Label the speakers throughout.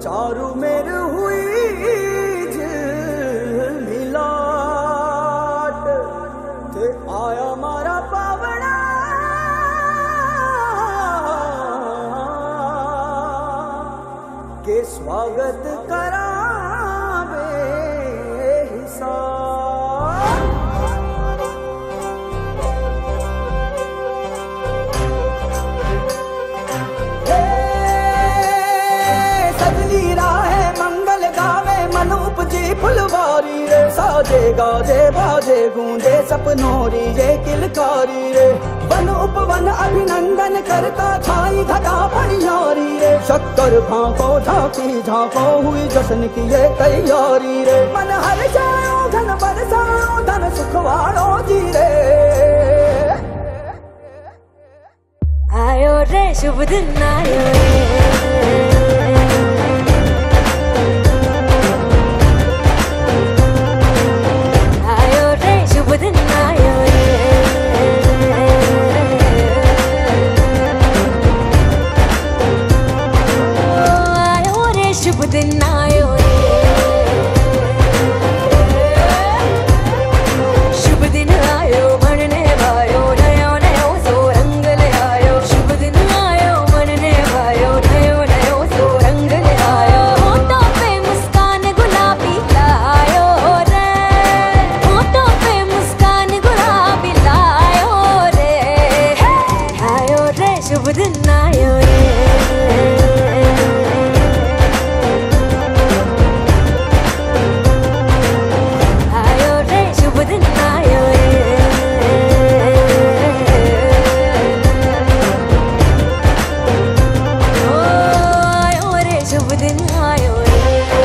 Speaker 1: चारू मेर हुई मिलाट ते आया मारा पावना के स्वागत करावे हिसाब। उपजी फुलवारी रे साजे गाजे बाजे गूंजे सपनोरी ये किलकारी रे वन उपवन अभिनंदन करता छाई घटा भरियारी रे शक्कर भांको झांकी झांको हुई जश्न की ये तैयारी रे मन हर जाओ धन बरसाओ धन सुखवाड़ो जी रे।
Speaker 2: आयो रे शुभ दिन आयो रे शुभ दिन आयो रे आयो रे शुभ दिन आयो रे ओ आयो रे शुभ दिन आयो रे।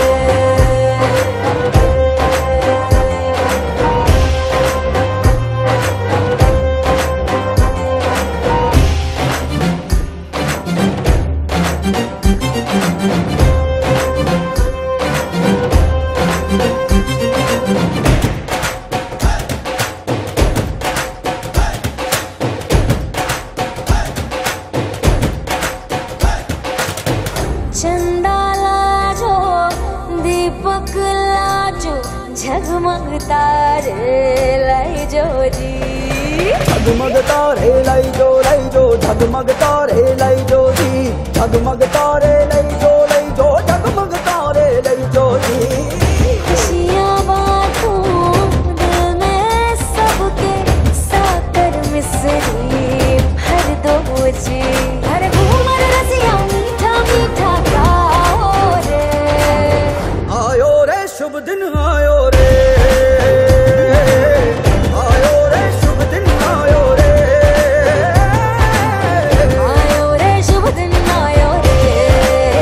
Speaker 2: चंदा लाजो दीपक लाजो झगमग तारे लाई जो जी
Speaker 1: झगमग तारे लाई जो झगमग तारे लाई जो जी झगमग तारे लाई जो झगमग तारे लाई जो जी।
Speaker 2: खुशियाँ बांटूं दिल में सबके साकर मिसरी भर दो जी हर घूमर रसिया मीठा मीठा गाओ रे।
Speaker 1: आयो रे शुभ दिन आयो रे आयो रे शुभ दिन आयो रे
Speaker 2: आयो रे शुभ दिन आयो रे।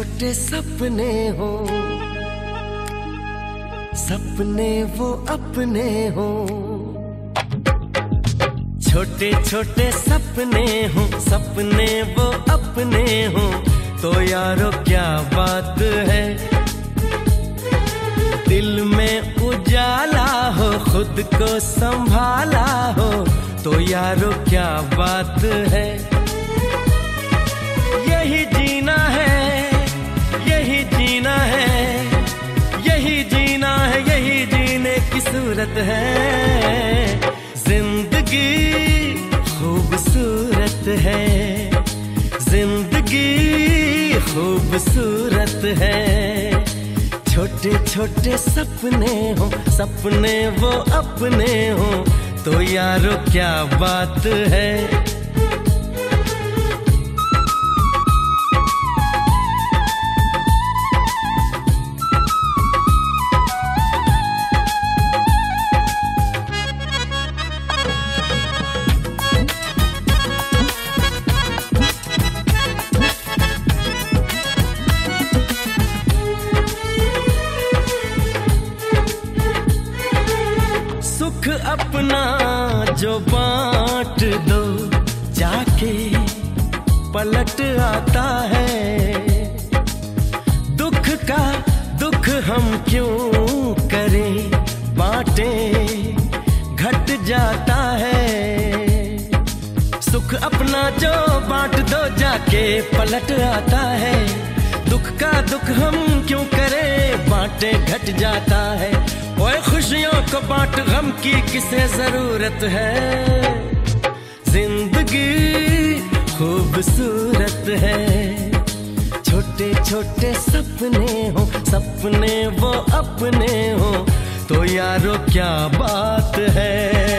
Speaker 3: छोटे सपने हो, सपने वो अपने हो। छोटे छोटे सपने हो, सपने वो अपने हो, तो यारो क्या बात है। दिल में उजाला हो, खुद को संभाला हो, तो यारो क्या बात है। यही जीना है, यही जीना है, यही जीना है, यही जीने की सूरत है। जिंदगी खूबसूरत है, जिंदगी खूबसूरत है। छोटे छोटे सपने हो, सपने वो अपने हो, तो यारो क्या बात है। सुख अपना जो बांट दो, जाके पलट आता है। दुख का दुख हम क्यों करें, बांटे घट जाता है। सुख अपना जो बांट दो, जाके पलट आता है। दुख का दुख हम क्यों करें, बांटे घट जाता है। ओए खुशियों को बांट, गम की किसे जरूरत है। जिंदगी खूबसूरत है। छोटे छोटे सपने हो, सपने वो अपने हो, तो यारो क्या बात है।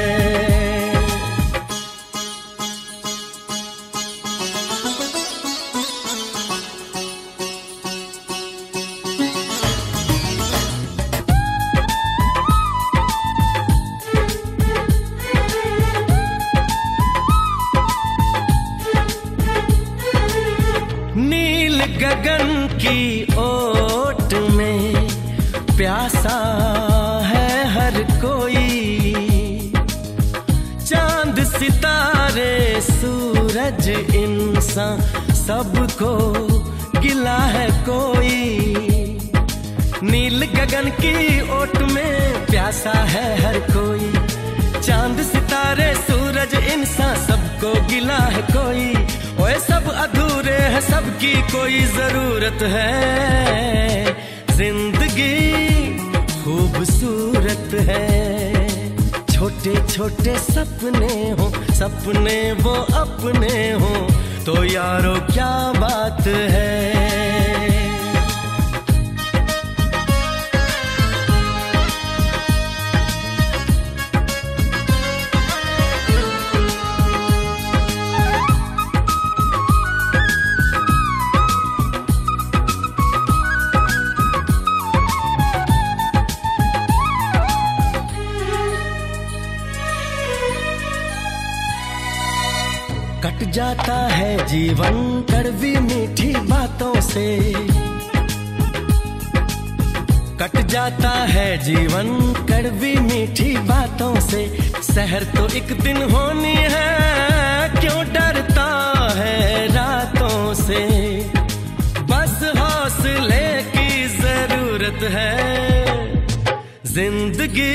Speaker 3: गगन की ओट में प्यासा है हर कोई। चांद सितारे सूरज इंसान सबको गिला है कोई। नील गगन की ओट में प्यासा है हर कोई। चांद सितारे सूरज इंसान सबको गिला है कोई। ओए सब अधूरे हैं, सबकी कोई जरूरत है। जिंदगी खूबसूरत है। छोटे छोटे सपने हो, सपने वो अपने हो, तो यारो क्या बात है। कट जाता है जीवन कड़वी मीठी बातों से। कट जाता है जीवन कड़वी मीठी बातों से। सहर तो एक दिन होनी है, क्यों डरता है रातों से। बस हौसले की जरूरत है। जिंदगी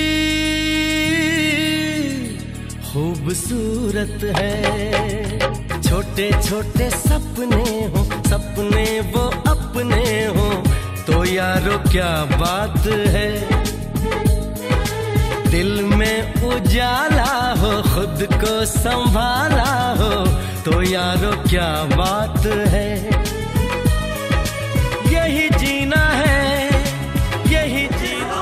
Speaker 3: खूबसूरत है। छोटे छोटे सपने हो, सपने वो अपने हो, तो यारो क्या बात है। दिल में उजाला हो, खुद को संभाला हो, तो यारो क्या बात है। यही जीना है, यही जीना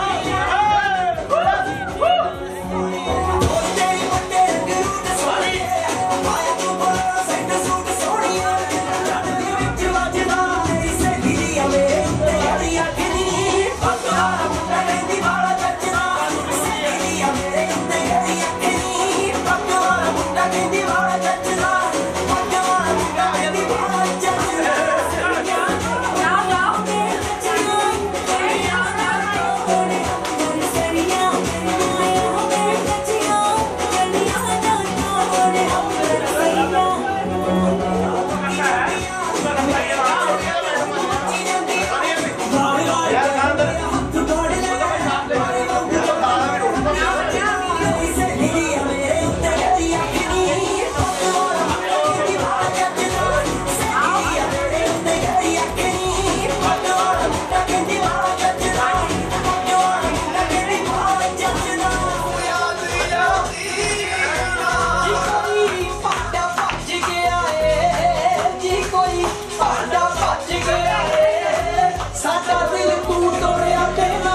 Speaker 1: साडा दिल तू तोड़िया तेरा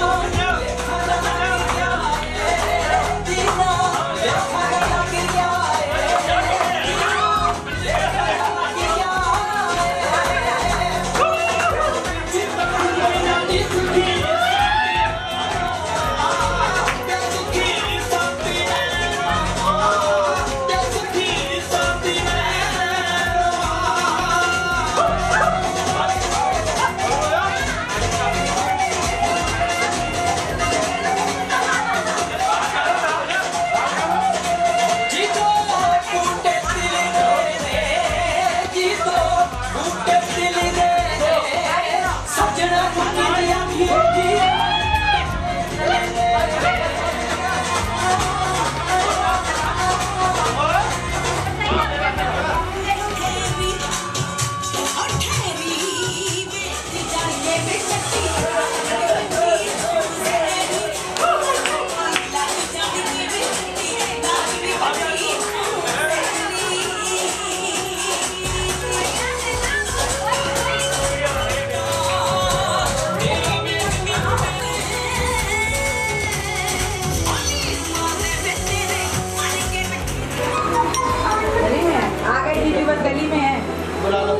Speaker 2: गली में है। बुला लो।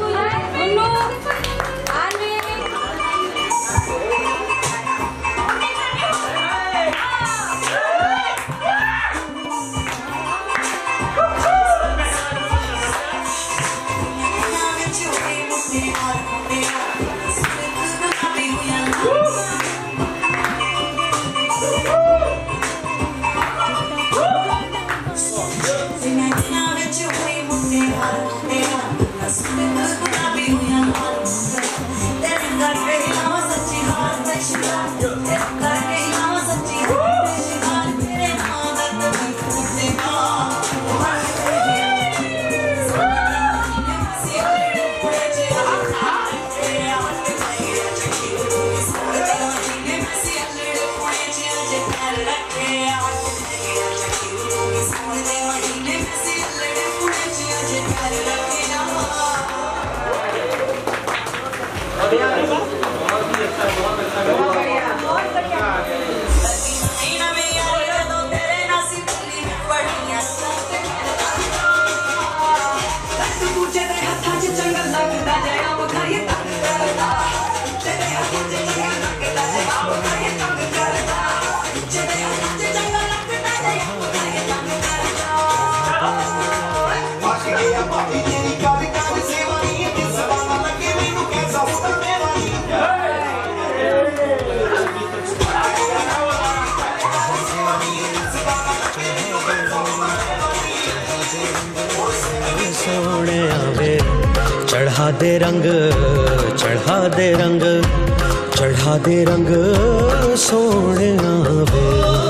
Speaker 3: सोने आवे चढ़ा दे रंग, चढ़ा दे रंग, चढ़ा दे रंग सोने आवे।